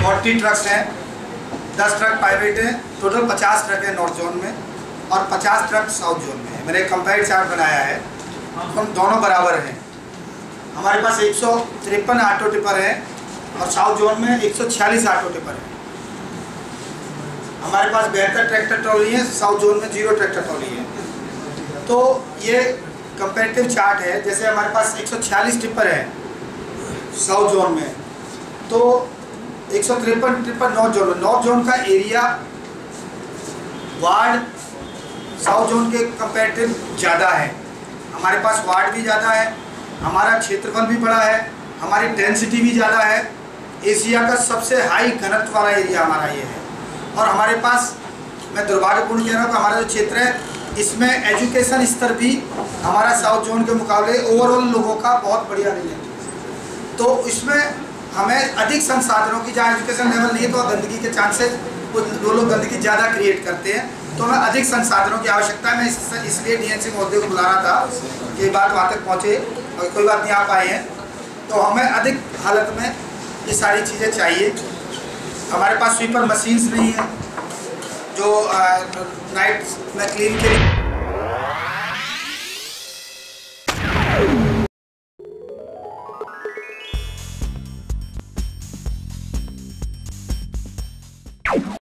40 trucks हैं, 10 truck private हैं, total 50 truck है नॉर्थ जोन में और 50 ट्रक साउथ जोन में है। मैंने एक कंपेयर चार्ट बनाया है, हम दोनों बराबर हैं। हमारे पास 153 ऑटो टिपर है और साउथ जोन में 146 ऑटो टिपर है। हमारे पास 72 ट्रैक्टर ट्रॉली है, साउथ जोन में 0 ट्रैक्टर ट्रॉली है। तो ये कंपेरेटिव चार्ट है। जैसे हमारे पास 146 टिपर है साउथ जोन में, तो 153 टिपर नॉर्थ जोन में। नॉर्थ जोन का एरिया वार्ड साउथ जोन के कंपेरेटिव ज़्यादा है। हमारे पास वार्ड भी ज़्यादा है, हमारा क्षेत्रफल भी बड़ा है, हमारी डेंसिटी भी ज़्यादा है। एशिया का सबसे हाई घनत्व वाला एरिया हमारा ये है। और हमारे पास, मैं दुर्भाग्यपूर्ण कह रहा हूँ कि हमारा जो क्षेत्र है इसमें एजुकेशन स्तर भी हमारा साउथ जोन के मुकाबले ओवरऑल लोगों का बहुत बढ़िया नहीं है। तो इसमें हमें अधिक संसाधनों की, जहाँ एजुकेशन लेवल नहीं है तो गंदगी के चांसेस, वो लोग गंदगी ज़्यादा क्रिएट करते हैं, तो हमें अधिक संसाधनों की आवश्यकता है। मैं इसलिए डीएनसी महोदय को बुला रहा था कि बात वहाँ तक पहुँचे, और कोई बात नहीं आ पाए हैं, तो हमें अधिक हालत में ये सारी चीज़ें चाहिए। हमारे पास स्वीपर मशीन्स नहीं है जो नाइट में क्लीन के लिए